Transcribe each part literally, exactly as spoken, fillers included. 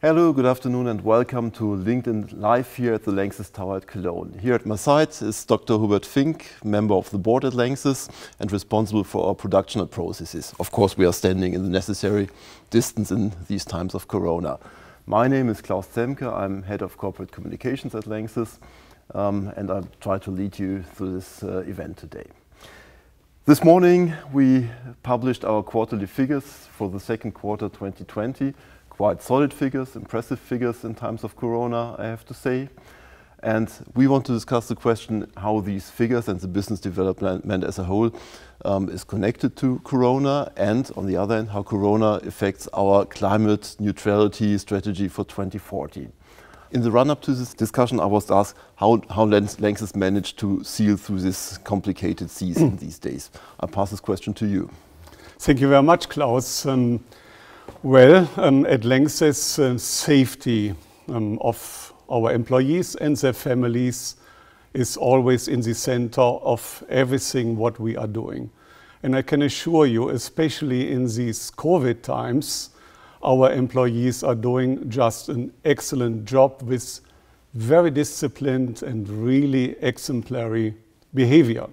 Hello, good afternoon and welcome to LinkedIn Live here at the LANXESS Tower at Cologne. Here at my side is Doctor Hubert Fink, member of the board at LANXESS and responsible for our production processes. Of course, we are standing in the necessary distance in these times of Corona. My name is Klaus Zemke, I'm head of corporate communications at LANXESS um, and I'll try to lead you through this uh, event today. This morning we published our quarterly figures for the second quarter twenty twenty. Quite solid figures, impressive figures in times of Corona, I have to say. And we want to discuss the question how these figures and the business development as a whole um, is connected to Corona, and on the other hand, how Corona affects our climate neutrality strategy for twenty forty. In the run-up to this discussion, I was asked how, how LANXESS managed to sail through this complicated season these days. I pass this question to you. Thank you very much, Klaus. Um, Well, um, at LANXESS, uh, safety um, of our employees and their families is always in the center of everything what we are doing. And I can assure you, especially in these COVID times, our employees are doing just an excellent job with very disciplined and really exemplary behavior.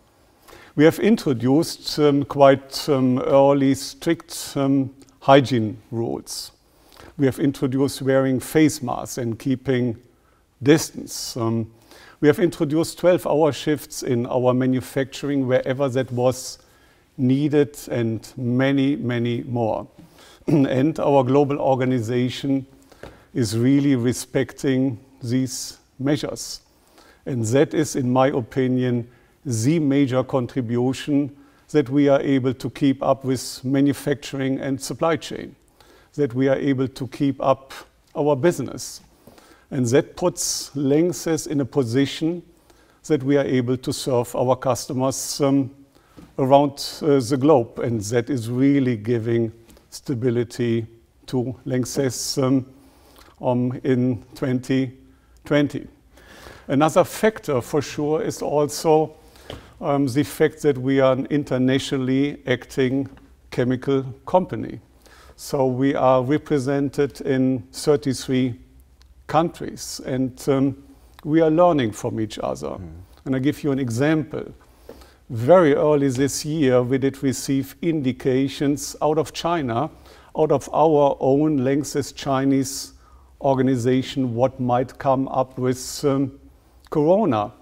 We have introduced um, quite um, early strict um, hygiene rules. We have introduced wearing face masks and keeping distance. Um, we have introduced twelve hour shifts in our manufacturing wherever that was needed, and many, many more. And our global organization is really respecting these measures. And that is, in my opinion, the major contribution that we are able to keep up with manufacturing and supply chain, that we are able to keep up our business. And that puts LANXESS in a position that we are able to serve our customers um, around uh, the globe. And that is really giving stability to LANXESS um, um, in twenty twenty. Another factor for sure is also Um, the fact that we are an internationally acting chemical company. So we are represented in thirty-three countries, and um, we are learning from each other. Mm. And I give you an example. Very early this year, we did receive indications out of China, out of our own LANXESS Chinese organization, what might come up with um, Corona.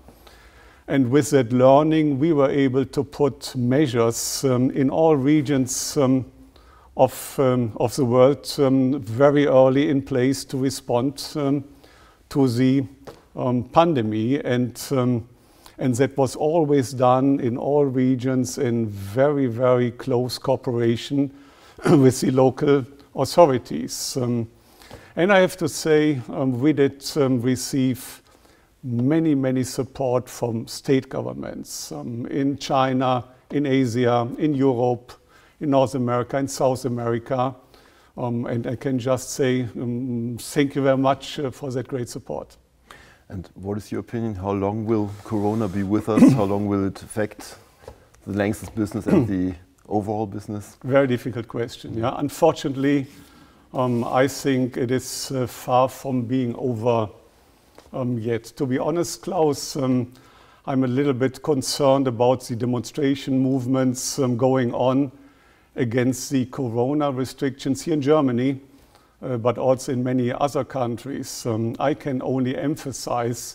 And with that learning, we were able to put measures um, in all regions um, of, um, of the world um, very early in place to respond um, to the um, pandemic. And, um, and that was always done in all regions in very, very close cooperation with the local authorities. Um, and I have to say, um, we did um, receive many, many support from state governments um, in China, in Asia, in Europe, in North America, in South America. Um, and I can just say um, thank you very much uh, for that great support. And what is your opinion? How long will Corona be with us? How long will it affect the LANXESS business and the overall business? Very difficult question. Yeah, unfortunately, um, I think it is uh, far from being over Um, yet. To be honest, Klaus, um, I'm a little bit concerned about the demonstration movements um, going on against the Corona restrictions here in Germany, uh, but also in many other countries. Um, I can only emphasize,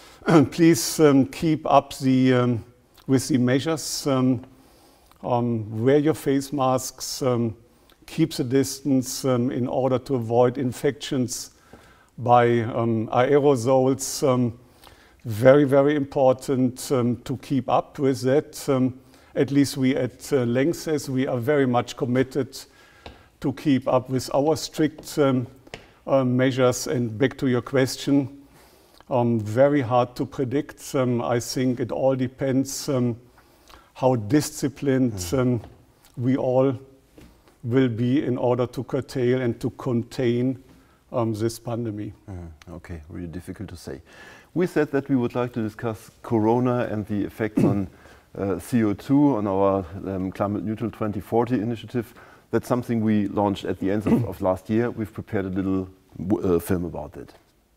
please um, keep up the, um, with the measures, um, um, wear your face masks, um, keep the distance um, in order to avoid infections by um, aerosols. Um, very, very important um, to keep up with that. Um, at least we at uh, LANXESS, we are very much committed to keep up with our strict um, uh, measures. And back to your question, um, very hard to predict. Um, I think it all depends um, how disciplined mm. um, we all will be in order to curtail and to contain Um, this pandemic. Mm, okay, really difficult to say. We said that we would like to discuss Corona and the effects on uh, C O two, on our um, Climate Neutral twenty forty initiative. That's something we launched at the end of, of last year. We've prepared a little uh, film about it.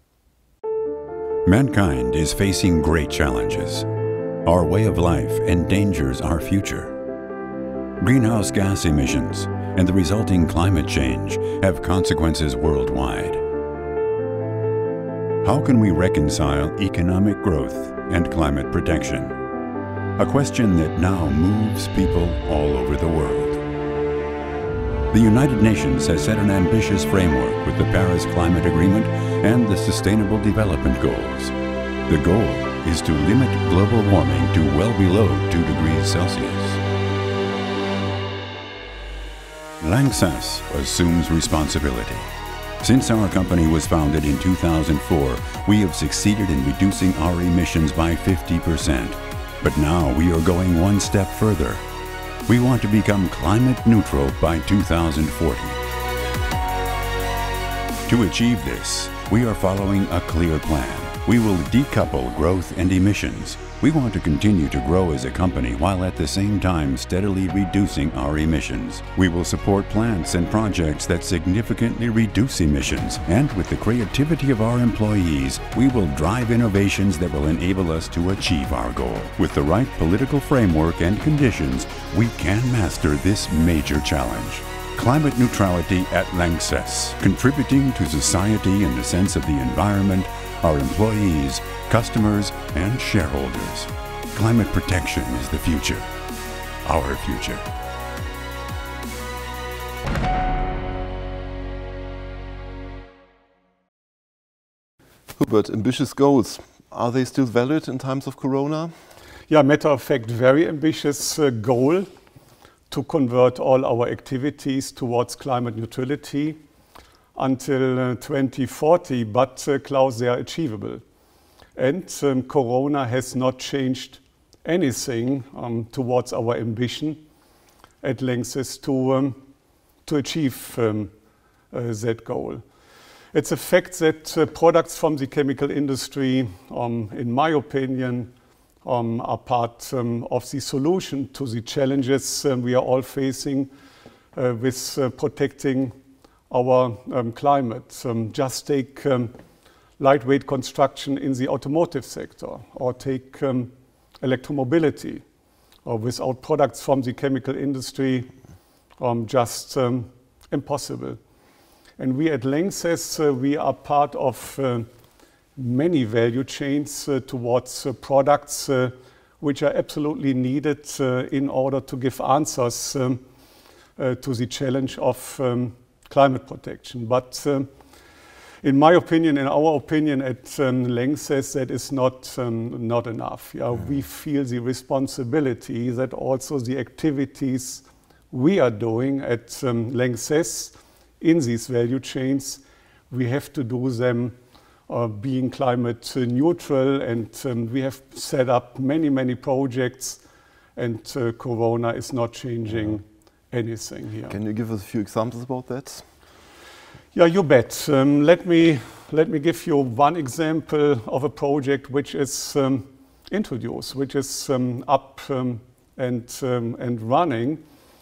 Mankind is facing great challenges. Our way of life endangers our future. Greenhouse gas emissions and the resulting climate change have consequences worldwide. How can we reconcile economic growth and climate protection? A question that now moves people all over the world. The United Nations has set an ambitious framework with the Paris Climate Agreement and the Sustainable Development Goals. The goal is to limit global warming to well below two degrees Celsius. LANXESS assumes responsibility. Since our company was founded in two thousand four, we have succeeded in reducing our emissions by fifty percent. But now we are going one step further. We want to become climate neutral by two thousand forty. To achieve this, we are following a clear plan. We will decouple growth and emissions. We want to continue to grow as a company while at the same time steadily reducing our emissions. We will support plants and projects that significantly reduce emissions, and with the creativity of our employees, we will drive innovations that will enable us to achieve our goal. With the right political framework and conditions, we can master this major challenge. Climate neutrality at LANXESS, contributing to society in the sense of the environment, our employees, customers, and shareholders. Climate protection is the future, our future. Hubert, ambitious goals, are they still valid in times of Corona? Yeah, matter of fact, very ambitious uh, goal to convert all our activities towards climate neutrality until uh, twenty forty, but uh, Klaus, they are achievable. And um, Corona has not changed anything um, towards our ambition at LANXESS to, um, to achieve um, uh, that goal. It's a fact that uh, products from the chemical industry, um, in my opinion, um, are part um, of the solution to the challenges um, we are all facing uh, with uh, protecting our um, climate. Um, just take um, lightweight construction in the automotive sector, or take um, electromobility. Or without products from the chemical industry, um, just um, impossible. And we at LANXESS, uh, we are part of uh, many value chains uh, towards uh, products uh, which are absolutely needed uh, in order to give answers um, uh, to the challenge of um, climate protection. But um, in my opinion, in our opinion at um, LANXESS, that is not, um, not enough. Yeah, mm. We feel the responsibility that also the activities we are doing at um, LANXESS in these value chains, we have to do them uh, being climate neutral, and um, we have set up many, many projects, and uh, Corona is not changing yeah. anything here. Can you give us a few examples about that? Yeah, you bet. Um, let me let me give you one example of a project which is um, introduced, which is um, up um, and um, and running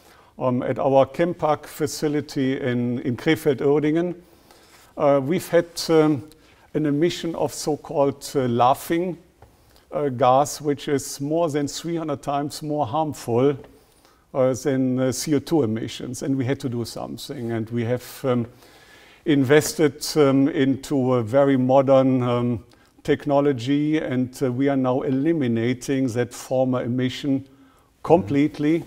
um, at our Chempark facility in in Krefeld-Uerdingen. Uh, we've had um, an emission of so-called uh, laughing uh, gas, which is more than three hundred times more harmful uh, than uh, C O two emissions, and we had to do something, and we have um, invested um, into a very modern um, technology, and uh, we are now eliminating that former emission completely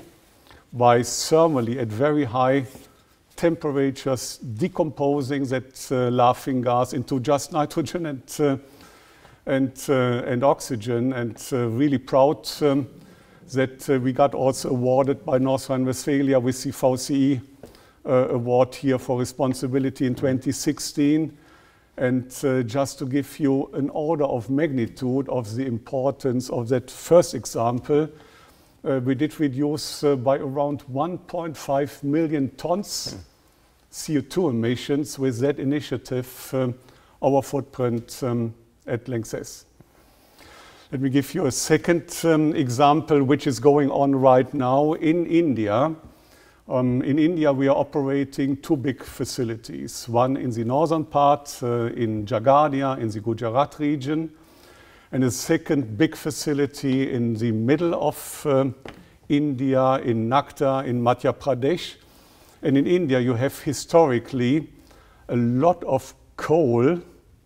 by thermally at very high temperatures, decomposing that uh, laughing gas into just nitrogen and uh, and uh, and oxygen, and uh, really proud um, that uh, we got also awarded by North Rhine-Westphalia with the V C E Uh, award here for responsibility in twenty sixteen. And uh, just to give you an order of magnitude of the importance of that first example, uh, we did reduce uh, by around one point five million tons C O two emissions with that initiative, um, our footprint um, at LANXESS. Let me give you a second um, example which is going on right now in India. Um, in India, we are operating two big facilities, one in the northern part, uh, in Jagadia, in the Gujarat region, and a second big facility in the middle of uh, India, in Nagda, in Madhya Pradesh. And in India, you have historically a lot of coal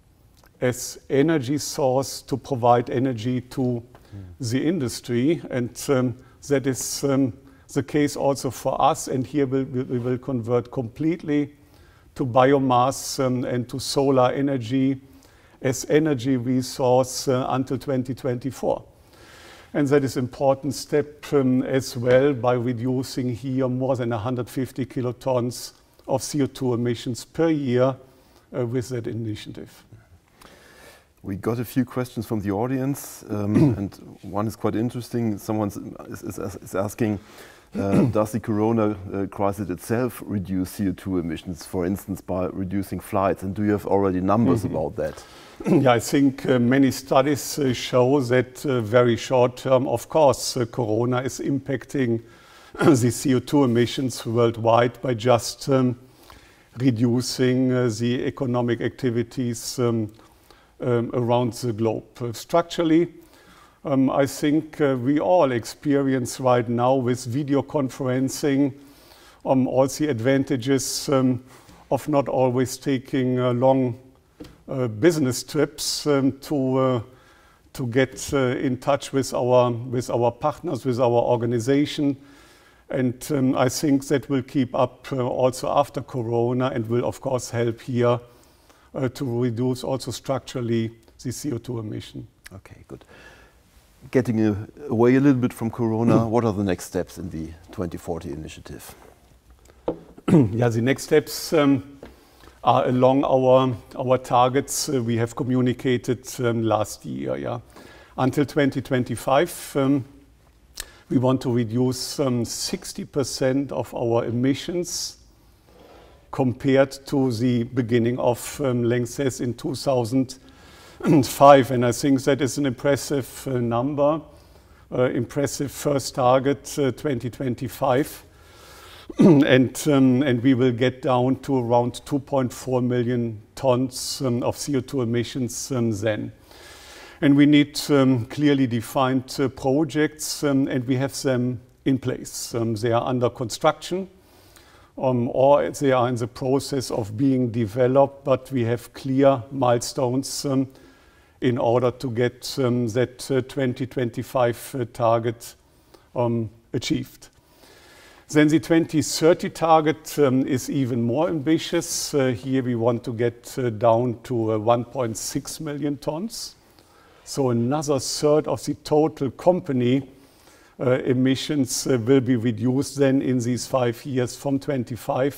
as energy source to provide energy to mm. the industry, and um, that is um, the case also for us, and here we, we will convert completely to biomass um, and to solar energy as energy resource uh, until twenty twenty-four. And that is an important step um, as well by reducing here more than one hundred fifty kilotons of C O two emissions per year uh, with that initiative. We got a few questions from the audience, um, and one is quite interesting. Someone is, is, is asking, uh, does the corona uh, crisis itself reduce C O two emissions, for instance, by reducing flights? And do you have already numbers mm-hmm. about that? Yeah, I think uh, many studies uh, show that uh, very short term, of course, uh, corona is impacting the C O two emissions worldwide by just um, reducing uh, the economic activities um, Um, around the globe. Uh, structurally, um, I think uh, we all experience right now with video conferencing um, all the advantages um, of not always taking uh, long uh, business trips um, to uh, to get uh, in touch with our with our partners, with our organization, and um, I think that will keep up uh, also after Corona, and will of course help here Uh, to reduce also structurally the C O two emission. Okay, good. Getting uh, away a little bit from Corona, what are the next steps in the twenty forty initiative? Yeah, the next steps um, are along our our targets uh, we have communicated um, last year. Yeah, until twenty twenty-five, um, we want to reduce um, sixty percent of our emissions compared to the beginning of um, LANXESS in two thousand five, and I think that is an impressive uh, number, uh, impressive first target, uh, twenty twenty-five, and um, and we will get down to around two point four million tons um, of C O two emissions um, then. And we need um, clearly defined uh, projects, um, and we have them in place. Um, they are under construction. Um, or they are in the process of being developed, but we have clear milestones um, in order to get um, that uh, twenty twenty-five uh, target um, achieved. Then the twenty thirty target um, is even more ambitious. Uh, here we want to get uh, down to uh, one point six million tons. So another third of the total company Uh, emissions uh, will be reduced then in these five years from twenty-five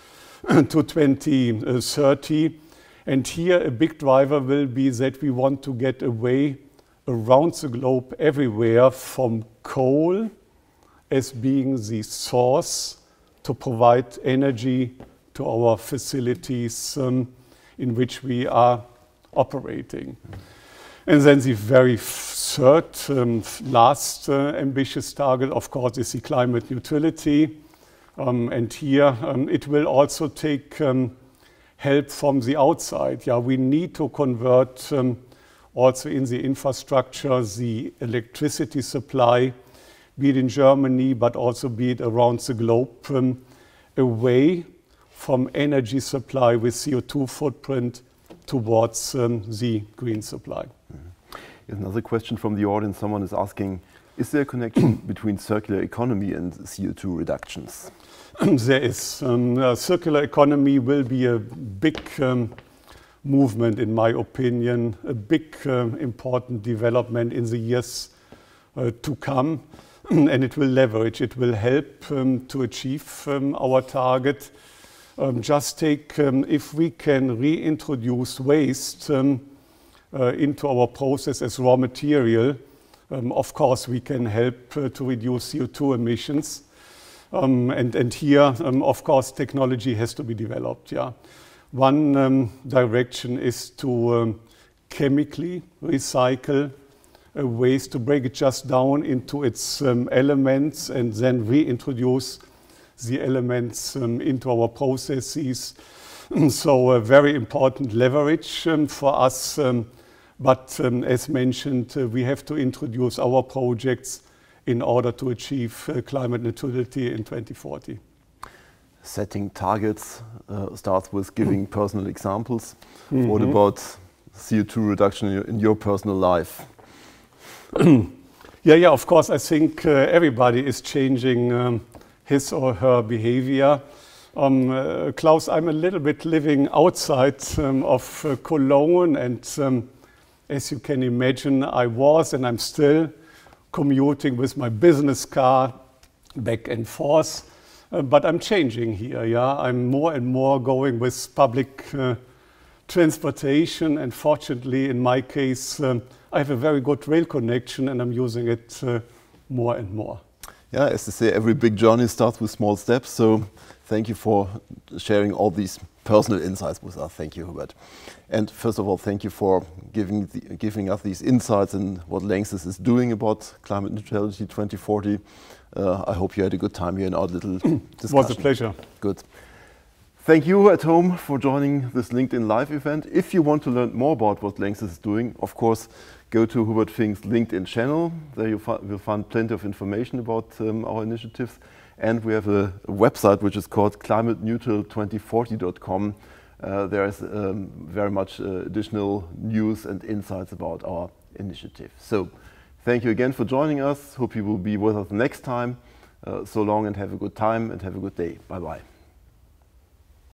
to twenty thirty. And here a big driver will be that we want to get away around the globe everywhere from coal as being the source to provide energy to our facilities um, in which we are operating. Mm-hmm. And then the very third, um, last uh, ambitious target, of course, is the climate neutrality. Um, and here um, it will also take um, help from the outside. Yeah, we need to convert um, also in the infrastructure the electricity supply, be it in Germany, but also be it around the globe, um, away from energy supply with C O two footprint towards um, the green supply. Mm-hmm. Another question from the audience. Someone is asking, is there a connection between circular economy and C O two reductions? There is. Um, uh, circular economy will be a big um, movement, in my opinion, a big um, important development in the years uh, to come. And it will leverage, it will help um, to achieve um, our target. Um, just take, um, if we can reintroduce waste um, uh, into our process as raw material, um, of course we can help uh, to reduce C O two emissions. Um, and, and here, um, of course, technology has to be developed. Yeah. One um, direction is to um, chemically recycle uh, waste, to break it just down into its um, elements and then reintroduce the elements um, into our processes. So a very important leverage um, for us. Um, but um, as mentioned, uh, we have to introduce our projects in order to achieve uh, climate neutrality in twenty forty. Setting targets uh, starts with giving personal examples. Mm-hmm. What about C O two reduction in your, in your personal life? Yeah, yeah, of course, I think uh, everybody is changing um, his or her behavior. Um, uh, Klaus, I'm a little bit living outside um, of uh, Cologne, and um, as you can imagine, I was and I'm still commuting with my business car back and forth. Uh, but I'm changing here, yeah. I'm more and more going with public uh, transportation, and fortunately, in my case, um, I have a very good rail connection, and I'm using it uh, more and more. Yeah, as they say, every big journey starts with small steps. So thank you for sharing all these personal insights with us. Thank you, Hubert. And first of all, thank you for giving, the, giving us these insights in what LANXESS is doing about climate neutrality twenty forty. Uh, I hope you had a good time here in our little discussion. It was a pleasure. Good. Thank you at home for joining this LinkedIn Live event. If you want to learn more about what LANXESS is doing, of course, go to Hubert Fink's LinkedIn channel. There you will find plenty of information about um, our initiatives. And we have a, a website which is called climate neutral twenty forty dot com. Uh, there is um, very much uh, additional news and insights about our initiative. So thank you again for joining us. Hope you will be with us next time. Uh, so long and have a good time and have a good day. Bye-bye.